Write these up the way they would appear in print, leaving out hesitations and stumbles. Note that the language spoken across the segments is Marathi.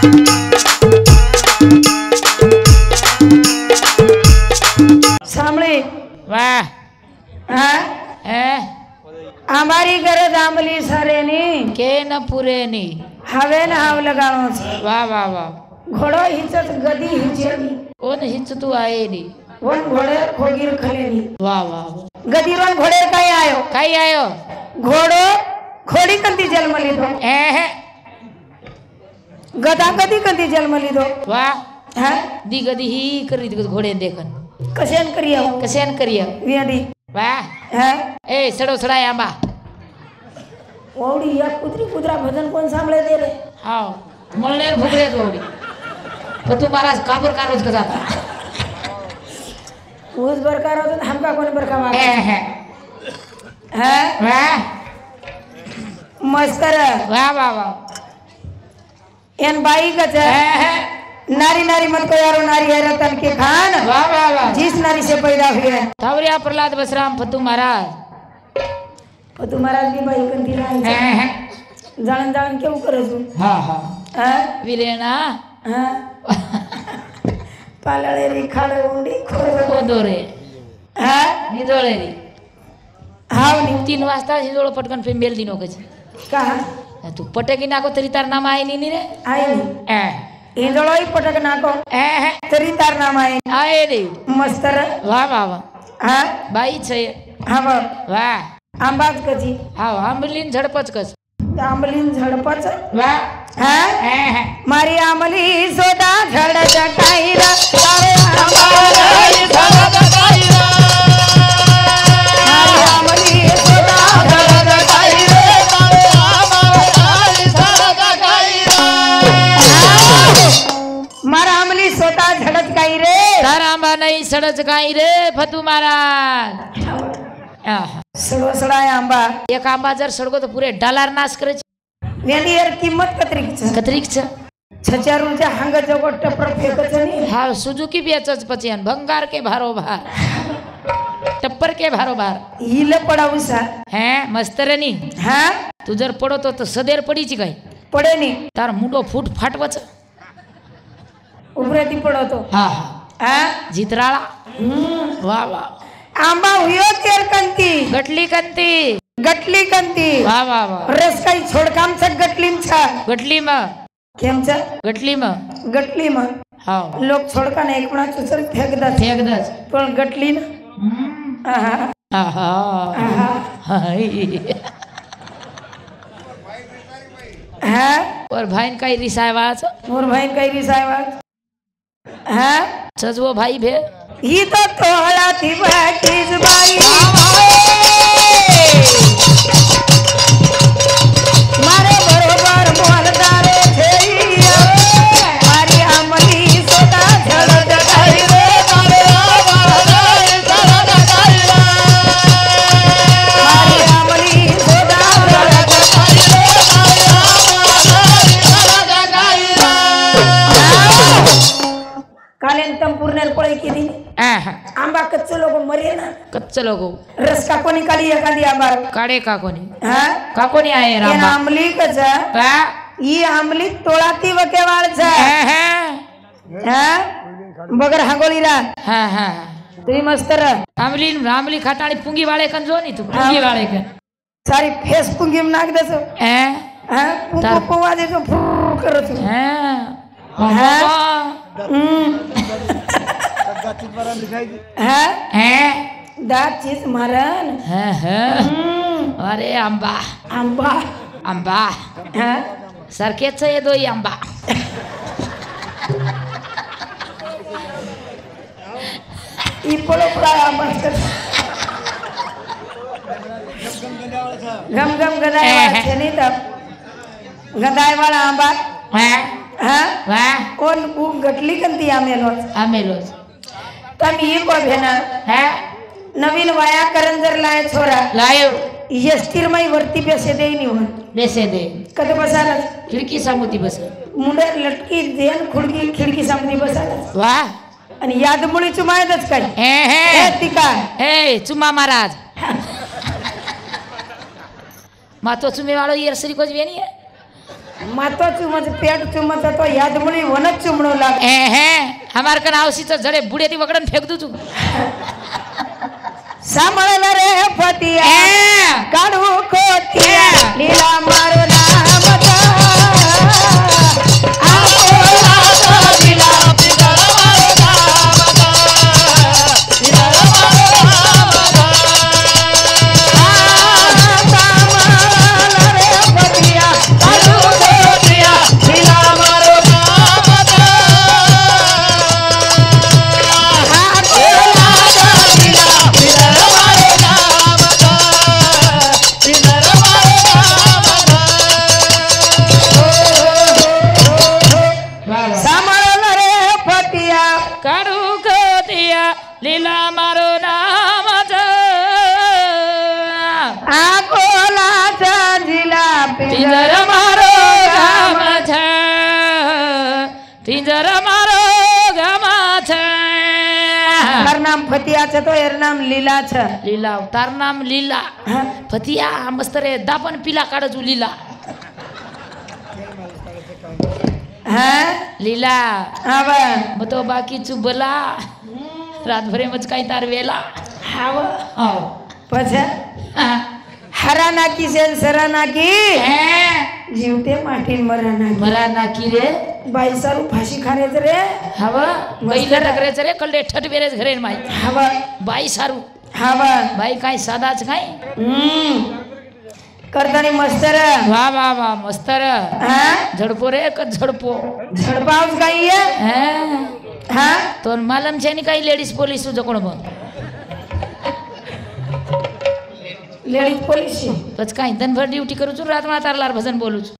सांभळी वाह हमारी गरज आंबली सारेनी के न पुरेनी हवे न हाव लगावो वाह वाह वाह घोडो हिचत गदी हिचेनी कोण हिच तू आहे नी वन घोडे खोगीर खलेनी वाह वाह गदीरोन घोडे काय आयो काय आयो घोडो खोडी कंती जन्मली दो गदा गदी कंती जन्मली दो वाह हा दी गदी ही करी घोडे देखन कशेन करियो कशान करियो वेडी वाह हा ए सडो सडाय आंबा ओडी या कुत्री कुत्रा भजन कोण सांभळे दे रे हाव मळनेर भुगळे ओडी पण तू महाराज काबर कारोज का जाता ऊस बरकार होत हमका कोण बरका मार हा वाह मस्कर वाह वाह वाह एन बाई गज नारी नारी मत को यारो नारी है रतन के खान वाह वाह वाह जिस नारी से पैदा हुए थावरिया प्रहलाद बसराम फतू महाराज फतू महाराज की बाई कंती नाही जाणन जाणन केव करजू हां हां हां विलेना हां पालळे री खाडे उंडी ओ दोरे हां निदोळे री हाव नी 3 वाजता हिजोळ पटकन फेंबेल दिनो कची कहा तू पटकी नाको तरी तार नाम आहे नी रे आहे नी इंदळोई पटक नाको तरी तार नाम आहे रे मस्तर वाह वाह वाह हां बाई छे हां वाह आंबाच कची हाव आंबलीन झडपच कस आंबलीन झडपच वाह हां मारी आंबली सोदा झडच काईरा तारे आंबली झडच काईरा मारी आंबली सोदा झडच काईरा तारे आंबली झडच काईरा मारा आंबली सोदा झडच काई रे तार आंबा नहीं सडच काई रे फतू महाराज सड़ो सड़ाय आंबा एक आंबा जर सड़गो तो पूरे डालार नाश करे वेली यार कीमत कतरीक छ 6000 रुपया हंग जगो टपर फेकच नी हां सुजुकी बेचच पचियन भंगार के भारो भार टप्पर के भारो भार हिले पडावसा हैं मस्तरनी हां तू जर पडो तो सदेर पडी ची काय पडे नी तार मुंडो फूट फाटवच उभरेती पडो तो हां हां जितराळा वाह वाह आंबा हुयो तेर कंती गटली कंती वाह वाह वाह रस काही छोडकाम छ गटलीम छ गटली म केम छ गटली म हाव लोक छोडका ने एकणा चुसर फेकदाच पण गटली ना आहा आहा हाय हां और भाईन काही रिसायवाच मोर भाईन काही रिसायवाच हां सजवो भाई भे ही तो तोहला थी बैठीज बाई मारे बरोबर मोलदारे थेइया मारी आंबली सोदा झडच काई रे तारे आंबली झडच काई रे मारी आंबली सोदा झडच काई रे तारे आंबली झडच काई रे कालेन संपूर्ण पळी केली आंबा कच्चे लोग मरे ना कच्चे लोगो रस का कोणी काढी एखादी आंबा काढे का कोणी हां का कोणी आहे रामा आंबली कच ही आंबली तोळाती वकेवाळच हां बगर हागोळी रा हां हां तुम्ही मस्तर आंबली खाताळी पुंगी वाळे कन जो नी तू पुंगी वाळे कन सारी फेस पुंगी में नाक दसो हां पुंगो पुवा दे तो फू करत हां दात चीज मारन अरे आंबा आंबा आंबा सरकेच ये दो आंबा ई पळो पळा आंबा गम गम गदाय छेनी तब गदाय वाला आंबा हां वाह कोण गटली कंती आमेलोज तम ये को भेना है नवीन वाया करंजर लाय छोरा लायो यस्तिर मई वरती बेसे दे नी वन बेसे दे कद बसाला खिडकी सामुती बस मुंडे लटकी देन खुडकी खिडकी सामुती बसाला वाह आणि याद मुळी चुमायदच काय हे तिका ए चुमा महाराज मातो चुमे वाळो येरसरी कोज वेनी है मातो चुमच पेट चुमच तो याद मुळी वनच चुमणो लाग हमार कन आवशीचं जडे बुडे ती वगडन फेक दू तू सांभाळला रे पतिया काढू कोतिया लीला मारो नामता आकोला तो लीला पिदर मारो नामता पिदर मारो नामता सांभाळला रे पतिया काढू कोतिया लीला मारो नामता आकोला तो लीला पिदर मारो नामता पिदर मारो नामता सांभाळला रे पतिया काढू कोतिया लीला मारो नामाचा अकोलाचा जिलापी पिंजर मारो गामाचा पिंजर मारो गामाचा तार नाम फतियाचं तो एर नाम लीलाचं લીલા તાર નામ લીલા ફતિયા મસ્ત રે દાપન પીલા કાઢજુ લીલા हा લીલા हा बा મતો બાકી ચુ ભલા રાત ભરે મજ કાઈ તાર વેલા हाव આવ પછી हरा नाकी से सरा नाकी जीवते माठीन मरा नाकी મરા નાખી રે बाई सारू फाशी खाण्याचं रे हवा बैला टकरेच रे कल्ले ठट बेरेच घरे माई हवा बाई सारू हवा बाई काय सादाच काय करतानी मस्त रे वाह वाह वाह मस्त रे हा झडपो रे क झडपो झडपावच काही आहे हा तो मालम છે ની કઈ લેડીઝ પોલીસ જો કોણ બ लेडीज पोलीस પછી કાઈ દનભર ડ્યુટી કરું છું રાતમાં તારલાર ભજન બોલું છું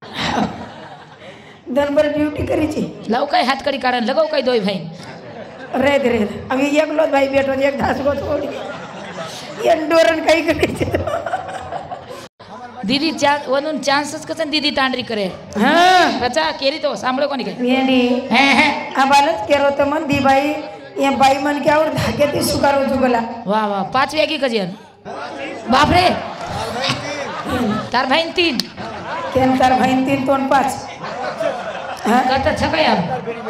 दनभर ड्युटी करीची લવ કઈ હાથ કરી કારણ લગાવ કઈ દોય ભાઈ रे रे अभी एकलो भाई बेटो एक घास को छोड़ी एक डोरन काही करायचे દીદી વનું ચાન્સ જ કસન દીદી તાંડરી કરે हा રચા કેરી તો સાંભળો કોની કઈ येणी હે હે आबालच केरो तर मन दी बाई ये बाई मन के और धागे ती सुकारो जुगला વાહ વાહ 5 વાગી કજન बाप रे तार भाई 3 केन तार भाई 3 तोन 5 हा करता छकाय आम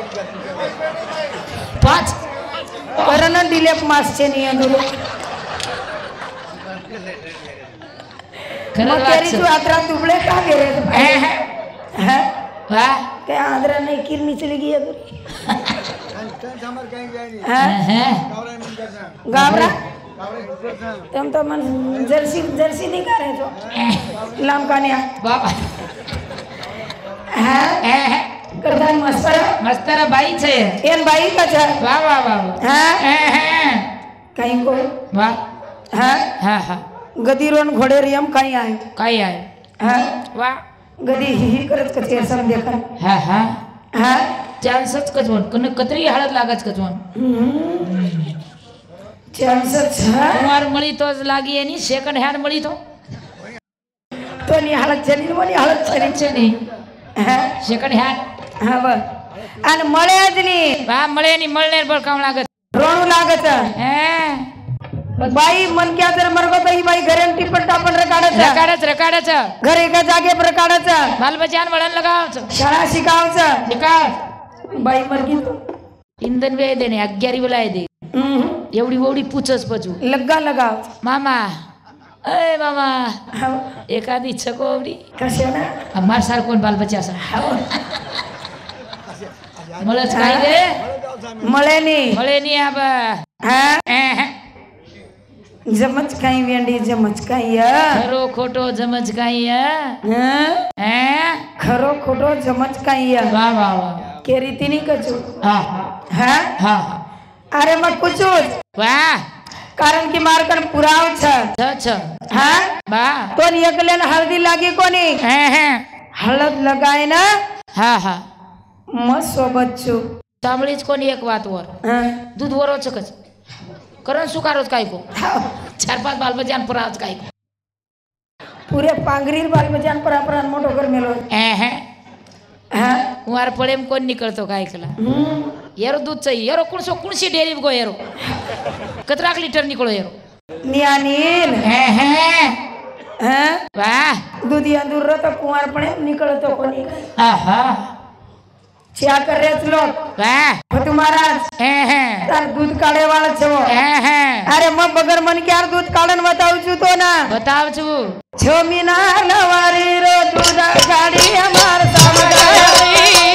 5 करन दिलेप मास छे नी अंदुरो खरं मग तेरी तू आत्रा दुबळे का गेरे हा वाह ते आंध्रा नहीं किरनी चली गई अगर हैं गावरा तुम तो मन जर्सी जर्सी नहीं कर रहे तो लाम कानिया बाप हाँ हैं करता मस्तर मस्तर बाई छे एन बाई का छा वाह वाह वाह हाँ हैं कहीं को वाह हाँ हां हां गदीरोन घोड़े रियम कहीं आए काय आहे हाँ वाह गदी ही करत कचे सब देखन हां हां हाँ चान्सच कचवण कन कतरी हळद लागच कचवण चांस छा कुमार मळी तो लागी एनी सेकंड हँड मळी तो नी हालत चली मोनी हालत चली છે ની हाँ સેકન્ડ હँड हाँ बस आणि मळे आज नी વાહ મળે ની મળને પર કામ लागत रोणू लागत हैं बाई मन क्या जर मरगो तो ही बाई गॅरंटी पण टापण रकाडच रकाडच घर एका जागे पर काढच बाल बचान वळण लगावच शाळा शिकावच शिकाव बाई मरगी इंधन वे देणे 11 वेळा दे एवढी ओवढी पुचच पचू लग्गा लगाव मामा अय मामा हाँ एखादी छकोवडी कसे ना अमार सार कोण बाल बच्चा असा મળच काय रे मळे नी મળે ની આબ हाँ जमच काही वेंडी जमच काही खरो खोटो जमच काय हैं खरो खोटो जमच काही वाह वाह वाह के रीती नहीं कचू हां हाँ हां अरे मग कुचूच वाह कारण की मारकन पुराव छ छ हाँ बा कोण एकलेन हळदी लागी कोणी हैं हळद लगाय ना हां हां मस्त सोबत छु तांबळीच कोणी एक वात वर दूध वरो छकच करण सुकारोच काय को 4-5 बाल बजान पराच काय को पूरे पांगरीर बाल बजान परापरान मोटो कर मेलो हैं हाँ कुंवार पडेम कोण निकळतो काय केला येरो दूध चाहिए येरो कुणसी डेरी गो येरो कतराक लिटर निकळो येरो नियानील हैं હે વાહ દૂધિયા દૂર રહો તો કુંવાર પણ એમ નીકળતો કોની આહા છ્યા કરે લોટ વાહ ભટુ મહારાજ તાર દૂધ કાઢે વાળો છો અરે મ બગર મન ક્યાર દૂધ કાઢન બતાવું છું તો ના બતાવ છું 6 મહિના નવારી રો દૂધ કાઢી અમાર સામગારી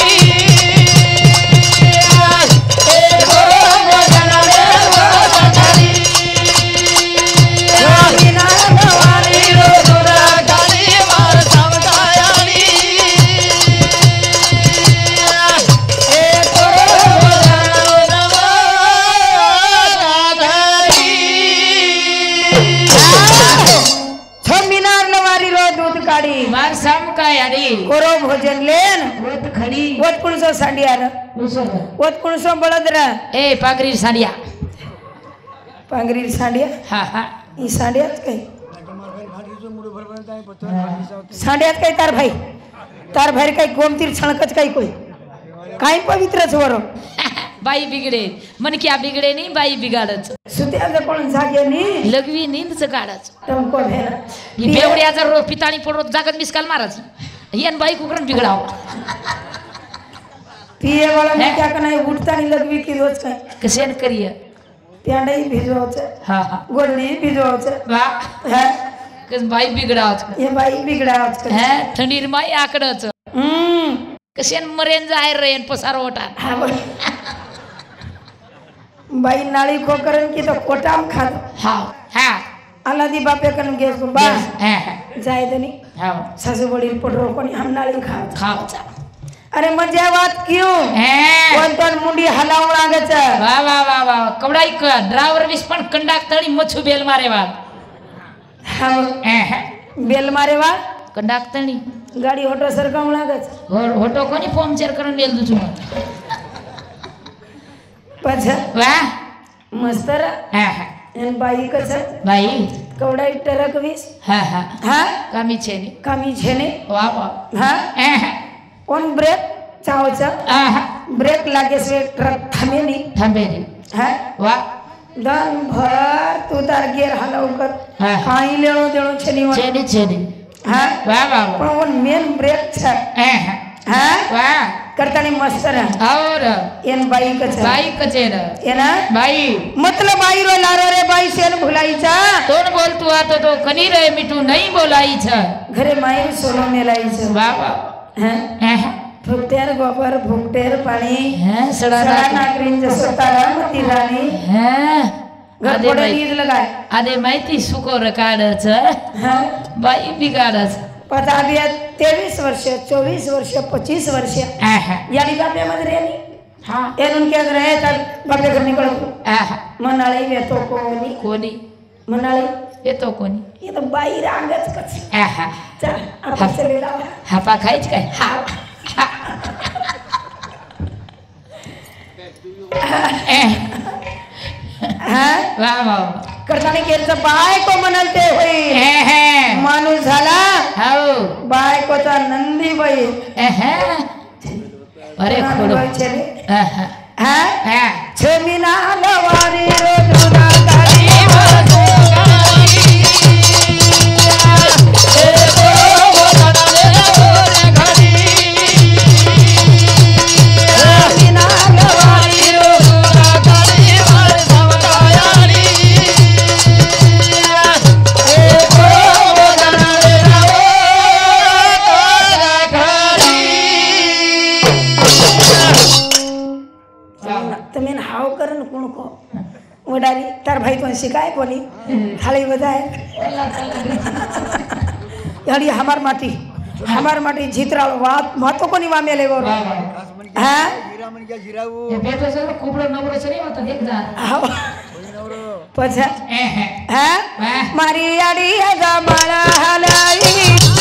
कोरो भोजन लेन वोत खड़ी वोत कुणसो सांडियार वोत कुणसो बळदरा ए पागरी सांडिया हा हा ई सांडियाच काही सांडियाच काही तार भाई काही गोमतीर छणकच काही कोई काही पवित्रच वरो बाई बिगडे मन क्या बिगडे नहीं बाई बिगाडच सुत्याचं कोण जागे नी लगवी नींदच काढच तुमको भेना ही बेवड्याचा रो पिताणी पडो जागत मिसकाल माराच येन बाई कुकरण बिगडाव पिये वाला में क्या करना है उठता नहीं लगवी की रोज का कसेन करिए प्यांडई भिजवाच हां हां गोडणी भिजवाच वाह है कस बाई बिगडावच ये बाई बिगडावच है थंडीर माई आकडच कसेन मरेन जाय रेन पसारो ओटा बाई नाली खोकरन की तो कोटाम खा हां हां आलादी बापे कन गेस बा जाय दनी हां सासू बड़ी पडरो कोनी हम नाली खाओ जा अरे मजा बात क्यों कोण पण मुंडी हलावण लागच वाह वाह वाह वाह कवडाई का ड्राइवर विस पण कंडक्टरी मच्छू बेल मारे वाल हां बेल मारे वाल कंडक्टरी गाडी होटो सरकावण लागच होटो कोनी पंक्चर करून बेल दुचू पछा वाह मस्तर एन बाई कस बाई कवडाई ट्रक वीस हां हां हां कामी छे ने वाह वाह हां ऑन ब्रेक चावचा ब्रेक लागे से ट्रक थांबे नी हां वाह दन भर तू तार गेर हलाव कर काही लेणो देणो छेनी हां वाह वाह पण ऑन मेन ब्रेक छ हां वाह करतानी मस्तर और एन बाई कचेर एना बाई मतलब बाई रो लारो रे बाई सेन भुलाईचा तोन बोलतू आतो तो कनी रे मिठू नहीं बोलाई छ घरे माई सोलो मेलाई छ वाह वाह हैं फुकटेर गोबर फुकटेर पाणी हैं सडा नागरीन जसो तारा मती राणी हैं घर पडे नीर लगाय आदे माहिती सुको रकाडच हां बाई बिगाडच पताबिया 23 वर्ष 24 वर्ष 25 वर्ष यानी बापे मध्ये रेनी हां एनुन के रहे तर बापे घर निकळो मनाळी येतो कोणी मनाळी येतो कोणी ये तो बाई रांगच कच चल आपण चले लावा हापा खायच काय हां वाह वाह करताने केरचं बायको म्हणालते होई माणूस झाला हो बायकोचा नंदी बाई अरे खोडो हां छमीना लवारी रो दुना गाडी वडारी तार भाई तो शिकाय कोनी थाली बजाए यानी हमार माटी झितराळ वात महत्व कोनी वामे लेगो हां हीरा मन क्या जिराऊ ये बेटा से कुबड़ो नवरो से नहीं होता देख जा पछा हां मारी याडी जमाना हलाई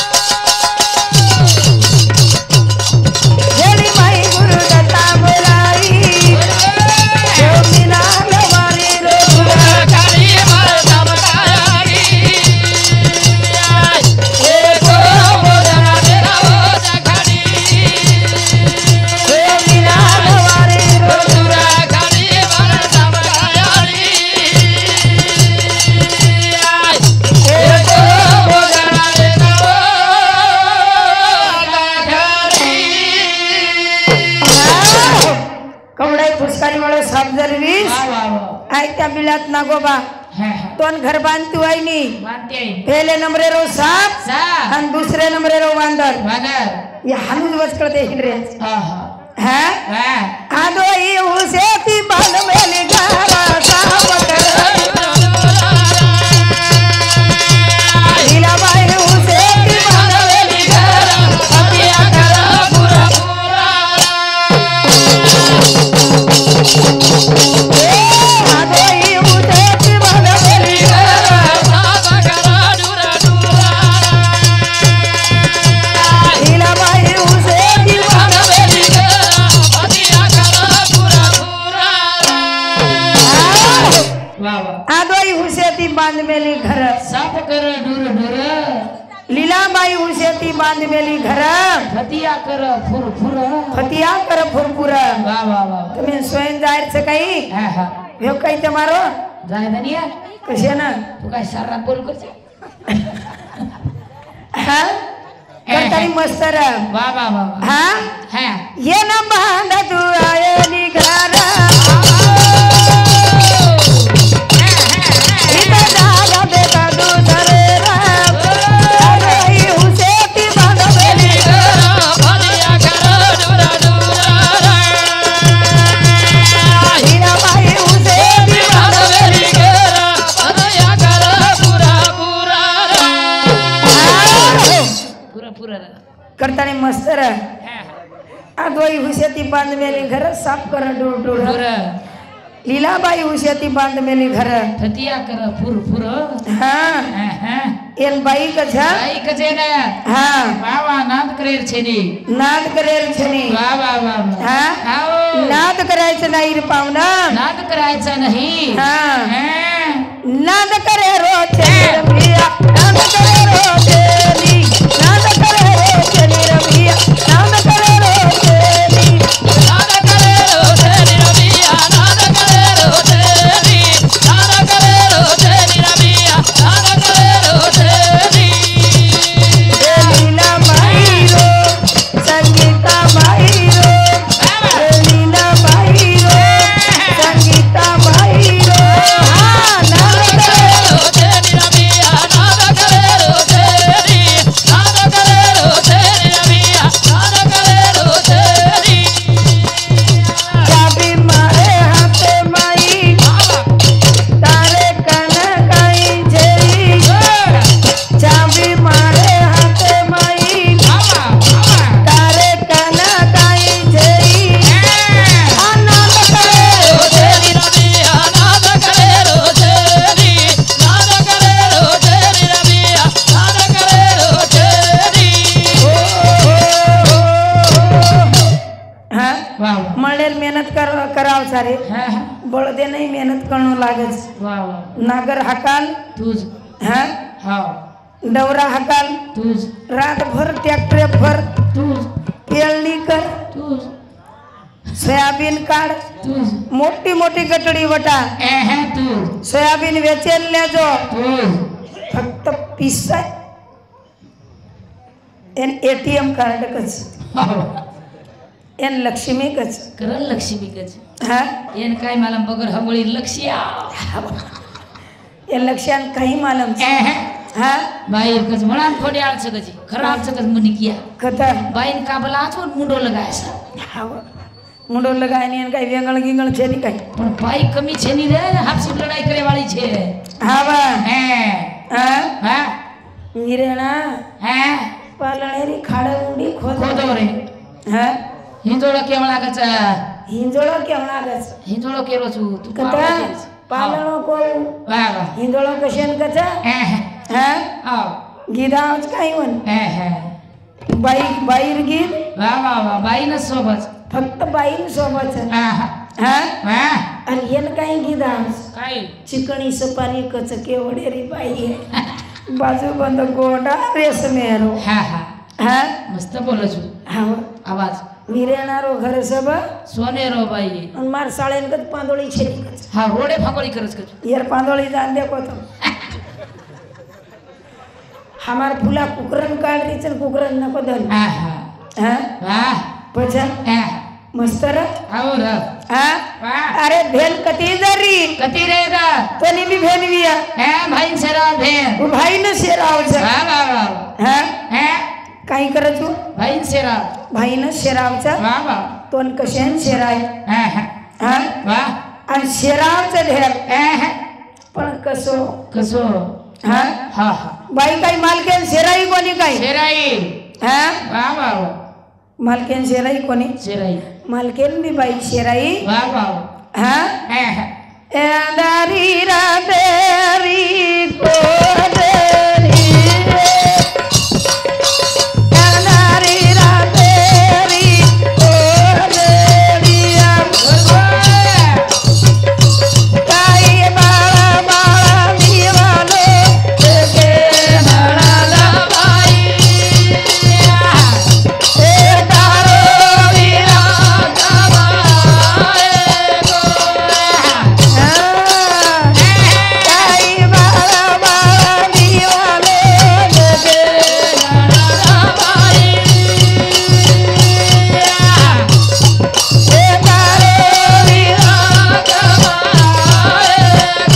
जेली माई गुरु दत्ता बोलाई जोमिना लवारी रो काली मार समतायारी ए को बोदरा मेरा हो जखड़ी जोमिना लवारी रो काली मार समतायारी ए को बोदरा बाई वाळो साप जरवीस आय त्या बिलात नागोबा दोन घर बांधतू आहे नी पहले नंबरे रो साप आणि दुसरे नंबरे रो वांदर ये हानूज वचकळ ते हिंडरे आदो ही उसे ती बाल मेली गारा साप लीलाबाई उसे ती बाल मेली गारा पतिया करा पूरा आदो ही उसे ती बाल मेली गारा साप करा दूरा दूरा लीलाबाई उसे ती बाल मेली आदोई हुसेती बांध मेली घर साप कर ढुर ढुर लीलाबाई हुसेती बांध मेली घर फतिया कर फुर फुर फतिया कर फुरफुर वाह वाह वाह तुम्ही स्वयं जाहीर से काही हे काही तुम्हारो जाय दनिया कसे ना तू काय सारा बोल कर हा करतानी मस्त रा वाह वाह वाह हा ये ना बांध तू आयली घर करतानी मस्त रा आदोई हुसेती बांध मेली घर साफ कर डोर डोर लीलाबाई हुसेती बांध मेली घर फतिया कर फुर फुर हाँ एन बाई कछा बाई कछे ना हाँ वाह वाह नाद करेर छेनी नाद करेर छेनी वाह वाह वाह हाँ नाद करायचं नाही रे पाहुणा नाद करायचं नाही हाँ नाद करे रोचे रमिया नाद करे रोचे नी नाद करे रोचे नी रमिया नाद करे रोचे नी नाद करे रोचे नी रमिया नाद करे रोचे नी नाद करे रोचे नी रमिया नाद करे रोचे नी लीला माई रो संगीता माई रो लीला माई रो संगीता माई रो हाँ नाद करे रोचे नी रमिया नाद करे रोचे नी नाद करे रोचे नी रमिया नाद करे रोचे नी चाबी मारे हाथे माई तारे कन काई जेरी चाबी मारे हाथे माई तारे कन काई जेरी नाद करे रोचे नी रमिया नाद करे रोचे नी नाद करे रोचे नी रमिया नाद करे रोचे नी हाँ वाह मळेल मेहनत कराव सारे बळदे नाही मेहनत करणं लागच वाह वाह नागर हकाल तुझ हाँ हाव डवरा हकाल तुझ रातभर ट्रॅक्टर भर तुझ पेरणी कर तुझ सोयाबीन काढ तुझ मोठी मोठी गटडी वटा तुझ सोयाबीन वेचेल जो तुझ फक्त पिसा एन एटीएम कार्ड कच एन लक्ष्मी कच करल लक्ष्मी कच हाँ एन काय मला बगर हवळी लक्ष्या एन लक्ष्यान काही मालम हाँ बाई कच म्हणा थोडी आळच कची खराब सकच मुनी किया कथा बाईन का भला आचवून मुंडो लगायसा हाव मुंडो लगायनी एन काही वेंगळ गिंगळ छे नी काही पण बाई कमी छे नी रे हापसी लढाई करे वाली छे हावा हाँ हाँ मीरेणा हाँ पालणेरी खाडंडी खोदो रे हाँ हिंजोळो केवळा कच हिंजोळो केवणा गच हिंजोळो केरो छु तू कथा पालणो को वाह वाह हिंजोळो कशेन कचा हाँ आओ गीदावच काही म्हण बाईर गीत वाह वाह वाह बाई न सोबत फक्त बाईन सोबत वाह आणि येन काही गीदावच काय चिकणी सपारी कच केवडेरी बाई बाजू बंद गोंडा रेसमेरो हाँ मस्त बोलो छु हाँ आवाज वीरेणारो घर सब सोने रो बाई आणि मार साळेन कच पांदोळी छेली कच हा रोडे फाकोळी करच कच यार पांदोळी जान देखो तो हमार फुला कुकरन काढ रिचन कुकरन नको धन हाँ वाह पछन मस्त र आओ र हाँ वाह अरे भेन कती जरी कती रहेगा तोनी भी भेन बिया है भाई सेरा भेन वो भाई ने शेराव छ वाह वाह वाह हाँ है काही करत तू भाई सेरा भाई ने शेराव छ वाह वाह तोन कशेन शेराय है हाँ वाह आणि शेराव छ ढेर है पण कसो कसो हाँ हा बाई काही मालकेन शेराई कोणी काही सेराई हाँ वाह वाह मालकेन शेराई कोणी सेराई मालकेन भी बाई शेराई वाह वाह हाँ है एंदारी रातेरी कोदरी एंदारी रातेरी कोदरी काई बाळा बाळा दीवानो के नळाला बाई ए तारो वीरा गवाए गो काई बाळा बाळा दीवानो के नळाला बाई ए तारो वीरा गवाए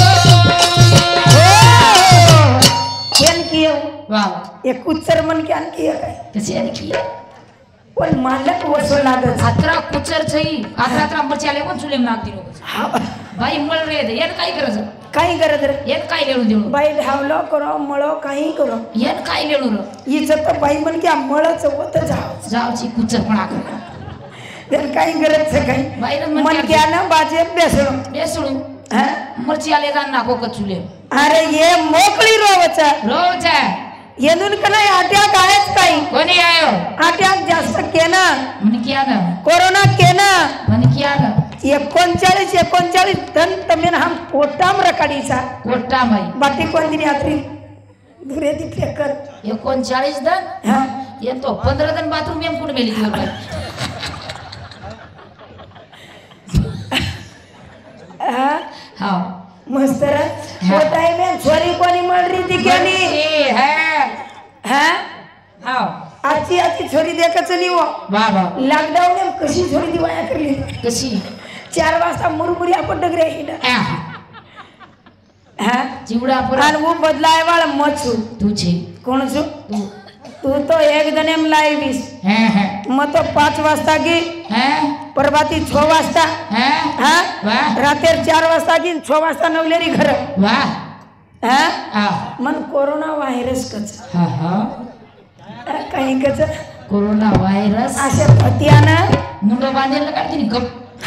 केन कियो वाह एक कुचर मन के आणखी एक आहे कशी आहे की पण मालक वसो लागत आत्रा कुचर छई आत्रा मरची आले कोण चुलेम नाक दिलो भाई मळ रे येन काय करायचं काही करत रे येन काय लेणू देणू बाई ढावलो करो मळो काही करो येन काय लेणू र हिचं तर बाई म्हण की मळच होत जाव जावची कुचर पण आकर त्याला काही गरज आहे काही बाईनं मन मन क्या ना बाजे बेसळो बेसळू हा मरची आले जाण नाको कचुले अरे ये मोकळी रोवचा रोज येदून का नाही अटॅक आहेच काही कोणी आयो अटॅक जास्त केना म्हणे किया ना कोरोना केना म्हणे किया ना 39 धन तमेन हम पोटाम रकाडीचा कोट्टा माई बाकी कोणती यात्री दुरे ती फेकर 39 दन हा ये तो 15 दन बाथरूम एम कुठे मेली ती बाई हा हा मस्त रे होत आहे मैं छोरी कोणी मळ रही थी केनी है हा हा आची छोरी देखत चली वो वाह वाह लॉकडाऊन में कशी छोरी दिवाया करली कशी 4 वाजता मुरमुरी आपण डगरे हिना हा चिवडा पर आणि वो बदलाय वाला मचू तुझे कोण छु तू तू तो एक दनेम लाईवीस है मग तो 5 वाजता की है परभाती 6 वाजता है हा वाह रात्री 4 वाजता की 6 वाजता नवलेरी घर वाह हा हा मन कोरोना व्हायरस कच हा हा काही कच कोरोना व्हायरस अशा पतियानं मुंडो बांधेल लगा दी गप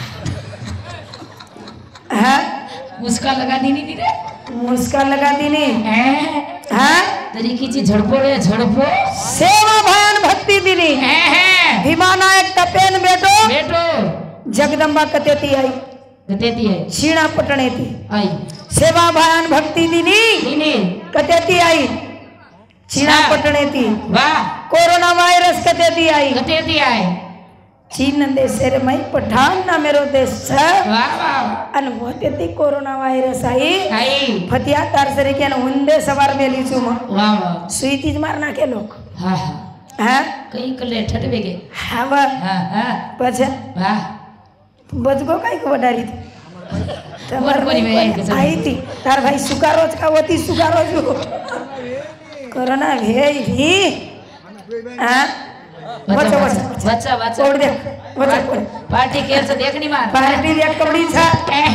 हा उसका लगा दी नहीं रे मुस्का लगा दिनी हा तरीकीची झडपो रे झडपो सेवा भान भक्ती दिनी भीमानायक टपेन बेटो बेटो जगदंबा कतेती आई कतेती है शीणा पटणेती आई सेवा भान भक्ती दिनी इने कतेती आई शीणा पटणेती वाह कोरोना वायरस कतेती आई कतेती है चीन देश रे मई पठान ना मेरो देश छ वाह वाह अन होते ती कोरोना वायरस आई आई फतिया तार सरे के उंदे सवार मेली छु म वाह वाह सुई तीज मारना के लोग हा हा कई कले ठटवे गे हा वा हा हा पछे वाह बजगो काय को वडारी वर कोणी वेळ आई ती तार भाई सुकारोज का होती सुकारोज कोरोना भेई भी हा बच्चा बच्चा बच्चा छोड़ दे बच्चा पार्टी केर से देखनी मार पार्टी देख कबड्डी छा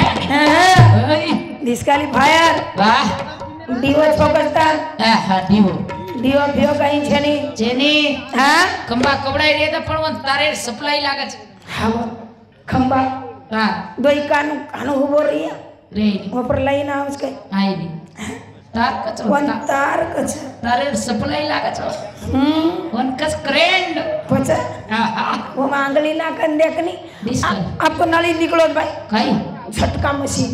डिस्क्वालिफायर वाह डीओ फोकसता हा डीओ डीओ फियो काही छेनी जेनी हा खंबा कवડાઈ રે તો પણ તારે સપ્લાય લાગે છે હા खंबा હા दोई कान उभो रही रे ऊपर लाइन आवज काय आई नी तार कचो कोण तार कच तारे सप्लाय लागे છે कोण कस क्रेंड पचा हा हा वो मांगली ना कन देखनी डिस्कल आपको नाली निकलो भाई काई झटका मशीन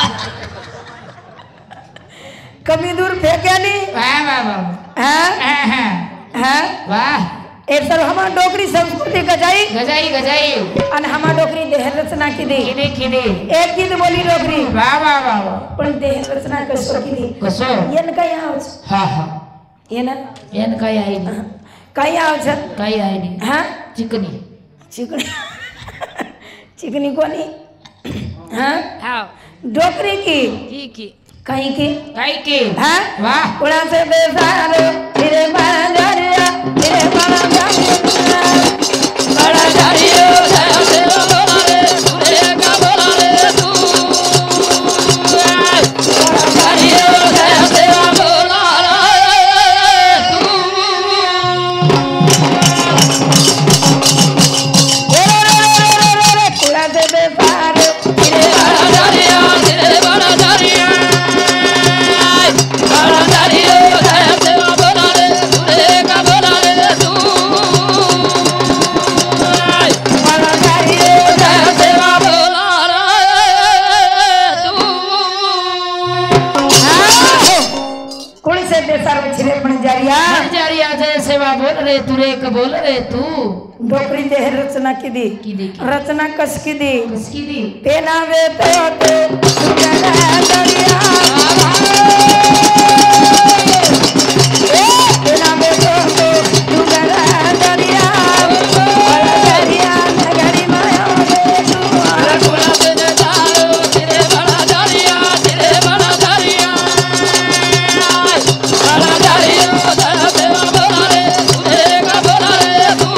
कमी दूर फेंके नहीं वाह वाह वाह हाँ हाँ हाँ वाह एक सर हमार डोकरी संस्कृति गजाई गजाई गजाई अन हमार डोकरी देह रचना की दी किने किने एक गीत बोली डोकरी वाह वाह वाह वाह पण देह रचना कसो की दी कसो येन काय आवच हा हा येन एन काय आई नी काय आवच काय आई नी हाँ चिकनी चिकनी चिकनी कोणी हाँ हाँ डोकरी की कहीं की हाँ वाह उड़ा से बेसारो मेरे बड़ा दरिया मेरे बड़ा दरिया बड़ा दरिया से बोला रे तुरे का बोला रे तू बड़ा दरिया से बोला रे तू उड़ा से बेसारो मेरे बड़ा दरिया तेरे बड़ा दरिया बड़ा दरिया से बोला रे तुरे का बोला रे तू बड़ा दरिया से बोला रे तू कुड़ी से बेसारो छिरे पण जारिया जारिया जय सेवा बोल रे तुरे का बोल रे तू डोकरी देह रचना की दी रचना कस की दी किसकी दी तेना वे तो दरिया तेना वे तो दरिया दरिया नगरी माया बोला तेरे तारो तेरे बड़ा दरिया तेरे बड़ा दरिया बड़ा दरिया से बोला रे तुरे का बोला रे तू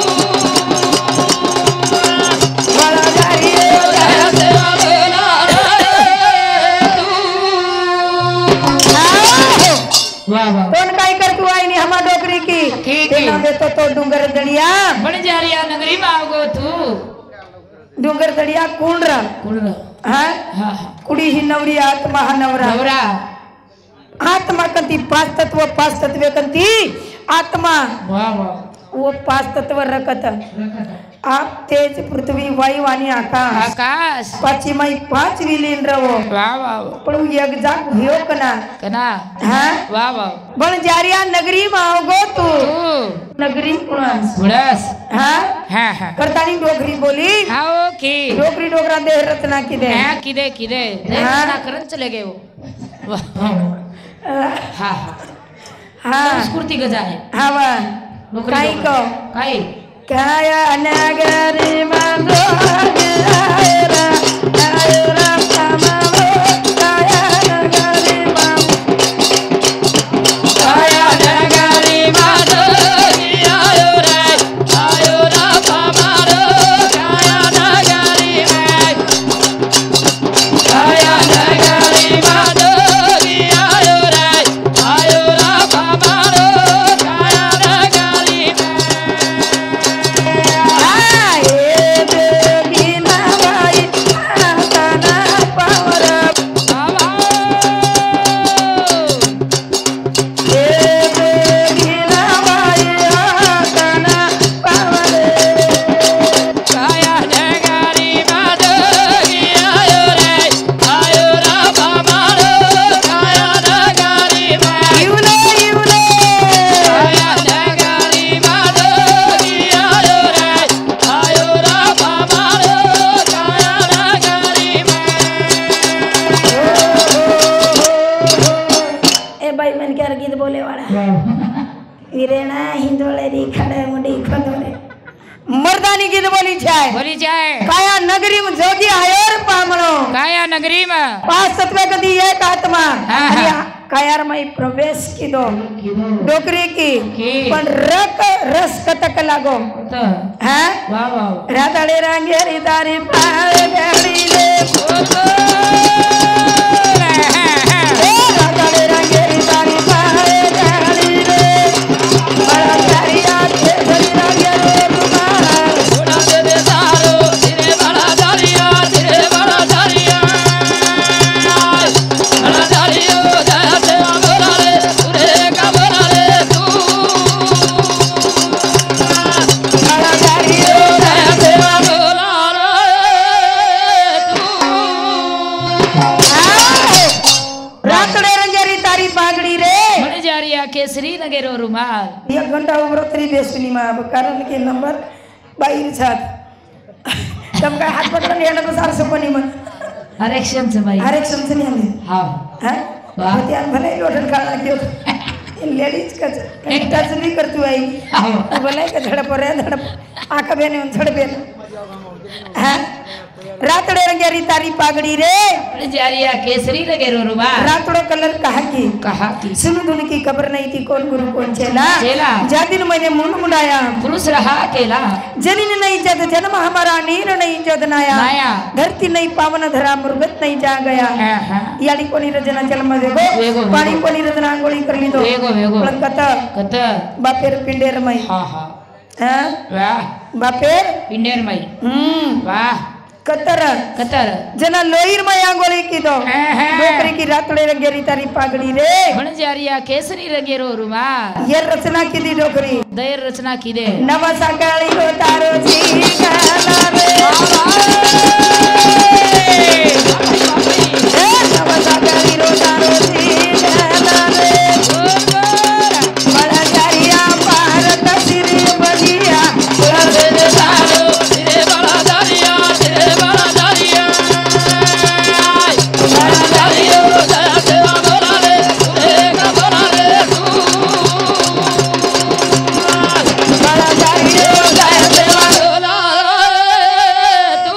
बड़ा दरिया से बोला रे तू वाह वाह कौन काई कर तू आई नहीं हमार डोकरी की ठीक तेना वे तो डूंगर दरिया बन जारिया नगरी में आओ तू डूंगर दरिया कुंडरा कुड़रा हाँ हाँ कुड़ी ही नवरी आत्मा नवरा नवरा आत्मा कंती पांच तत्व कंती आत्मा वाह वाह वो पांच तत्व रखत आप तेज पृथ्वी वायु आणि आकाश आकाश पाचीमाई पांच विलीन रहो वाह वाह पण एक जाग भयो कना कना हाँ वाह वाह बन जारिया नगरी में आओगो तू नगरी पुरास बुढ़ास हाँ हाँ हाँ करतानी डोगरी बोली आओ की डोगरी डोगरा देह रचना की दे हाँ किदे हाँ। ना करन चले गए वो हाँ हाँ हाँ संस्कृति गजा है हाँ वाह नौकरी काई को काई काया नगरी में दोगरा आयरा पमावो काया नगरी में काया नगरी माधो आयो रे आयो रा पमारो काया नगरी में काया नगरी माधो आयो रे आयो रा पमारो काया नगरी में आए देवी नवाई आतना पावर देवी नवाई आतना पावर काया नगरी माधो आयो रे आयो रा पमारो काया नगरी में इवले इवले काया नगरी माधो आयो रे आयो रा पमारो काया नगरी में ए भाई मन क्या गीत बोले वाला वीरेना हिंदोले री खड़े मुंडी खदोरे मर्दानी गीत बोली छाय बोली जाए काया नगरी में जोगी आयोर पामणो काया नगरी में पांच तत्व कदी एक आत्मा हाँ, हाँ। अरे कायार में प्रवेश की दो डोकरी की की। पण रक रस कतक लागो तो हैं वाह वाह रातड़े रंगेरी तारी पाए गड़ी ले ए रातड़े रंगेरी तारी पाए गड़ी ले बड़ा दरिया के दरिया रे तुम्हारा उड़ा दे दे सारो तेरे बड़ा दरिया बड़ा दरिया जैसे बोला रे तुरे का बोला रे तू बड़ा दरिया जैसे बोला रे तू रातड़े रंगेरी तारी पागड़ी रे बन जा रही है केसरी नगेरो रुमाल 1 घंटा उभरो तरी बेसनी में अब कारण के नंबर बाहर छात तब का हाथ पकड़न येणं तो सार सपनी में आरक्षण से भाई आरक्षण से नहीं आले हाँ हैं वाह। त्यान भले लोटन खाना क्यों लेडीज का टच नहीं करतू आई हाँ। भले का झड़प रे झड़प आका बेने उन झड़प बेने हैं रातड़े रंगेरी तारी पागड़ी रे जारिया केसरी लगे रो रुबा रातड़ो कलर कहा की सुनु धुन की खबर नहीं थी कौन गुरु कौन चेला जा दिन मैंने मुंड मुंडाया पुरुष रहा अकेला जनिन नहीं जद जन्म हमारा नीर नहीं जद नाया धरती नहीं पावन धरा मुर्गत नहीं जा गया याली कोनी रजना जन्म देगो पानी कोनी रजना अंगोली कर ली दो कत बापेर पिंडेर मई वाह बापेर पिंडेर मई वाह कतर जना लोईर में आंगोली की दो डोकरी की रातड़े रंगेरी तारी पागड़ी रे बन जारिया केसरी रंगेरो रुमा ये रचना की दी डोकरी दयर रचना की दे नवा सकाळी रो तारो जी गाला रे नवा सकाळी रो तारो जी गाला रे बड़ा जारिया भारत सिरी बलिया रे तारो रे बड़ा जारिया रे बड़ा जारिया बड़ा जारिया रे बड़ा रे का बड़ा रे तू बड़ा जारिया रे बड़ा तू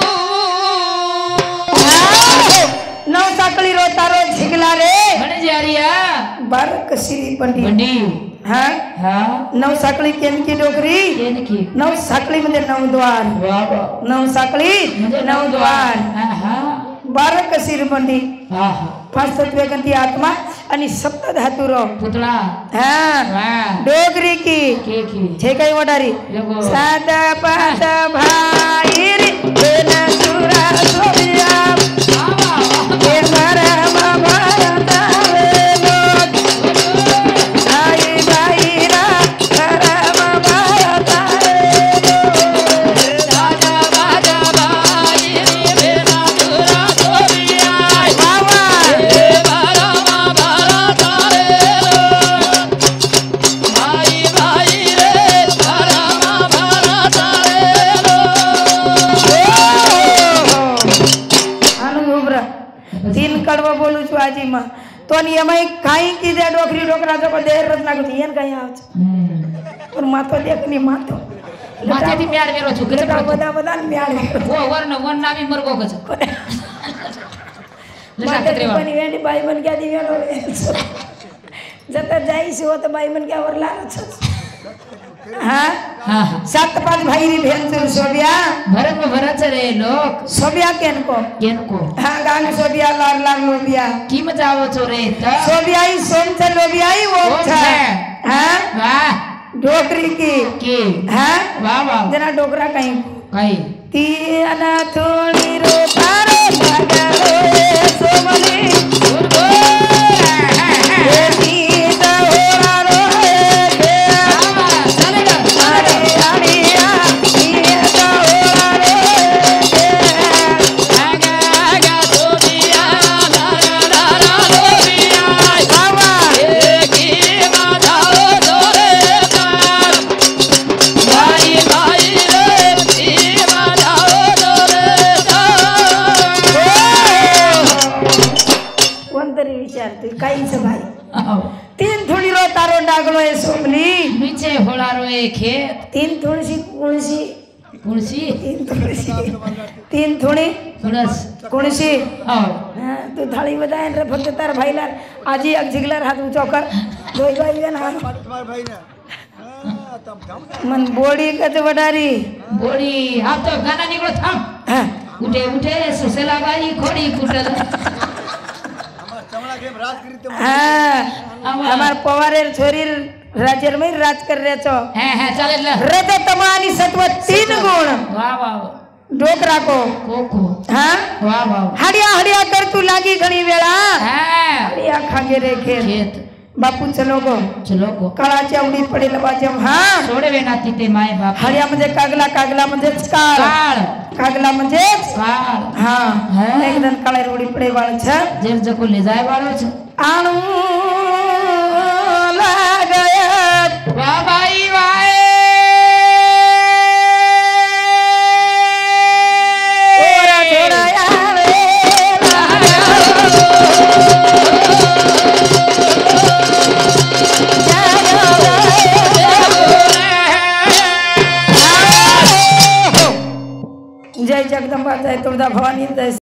नौ साकली रो तारो झिगला रे बन जारिया बारक सिरी पंडी बंडी हाँ हाँ नौ साकली केन की डोकरी केन की नौ साकली म्हणजे नौ द्वार वाह नौ साकली नौ द्वार हाँ बारक सिरी पंडी हाँ पाच तत्वगंती आत्मा आणि सप्त धातुरो पुतळा हाँ वाह डोगरी की की छे काही वडारी लगो सात पाच भाई रे बेन सुरा सोबिया हे मरम भारत रे लोक आई भाई रा मरम भारत रे लोक राजा राजा भाई रे बेना सुरा सोबिया बाबा हे बारा भारत रे भाई भाई रे बारा भारत रे अनुभव तीन कड़वा बोलू छु आजी मां तो एमाई काई की दे डोकरी डोकरा जो देर रचना को येन काई आव और मातो देखनी मातो माथे થી મ્યાડ મેરો છું ગરે બધા બધા મ્યાડ વો વરન વન નામી મરગો ગજ લસા કતરેવા पण वेंडी बाई बन क्या दी वेंडो जत जाई से हो तो बाई बन क्या वरला हां हां सात पांच भाई री भेन से सोबिया भरत में भरत रे लोक सोबिया केन को हां गांग सोबिया लाल लाल लोबिया की मजावो छो रे त सोबिया ही सोम से लोबिया ही वो था हां वाह डोकरी की हां वाह वाह जना डोकरा कहीं कई तीना थोड़ी रो तारो लगरो सोमली गुरगो ये तीता होरा रो के चलेगा आड़ी आड़िया ये ता होरा रो के आगा आगा सोबिया ला ला ला लोबिया बाबा की मजाओ जोरे तार भाई भाई रे की मजाओ जोरे कोणतरी विचारते काहीच भाई तीन थोडी रो तारो डागलो है सोमली नीचे होलारो एक खेत तीन थोडीशी कुणशी कुणसी तीन थोडी कुणस कुणशी और तू थाळी बदाय रे फक्त तार भाईला आजी एक झिगलार हात उचो कर दोय भाई गन हात मन बोडी कच वडारी बोड़ी आप तो गाना निकलो थाम हां उठे उठे सुसेला बाई खोड़ी कुटल हां हमार पवारेर छोरीर राज्यर में राज कर रे छो है चले ल रज तमानी सत्व तीन गुण वाह वाह डोकरा को हां वाह वाह हडिया हडिया कर तू लागी घणी वेळा हां हडिया खागे रे खेत बापू चलो गो काळाच्या उडीत पडेल बाजम हां सोडवे ना तिथे माय बाप हडिया म्हणजे कागला म्हणजे काळ कागला म्हणजे काळ हां एकदम काळे उडी पडे वाळ छ जेर जको ले जाय वाळो छ आणू लागत वाह बाई वाह ओरा थोडा आवे जय जगदंबा जय तुळजा भवानी जय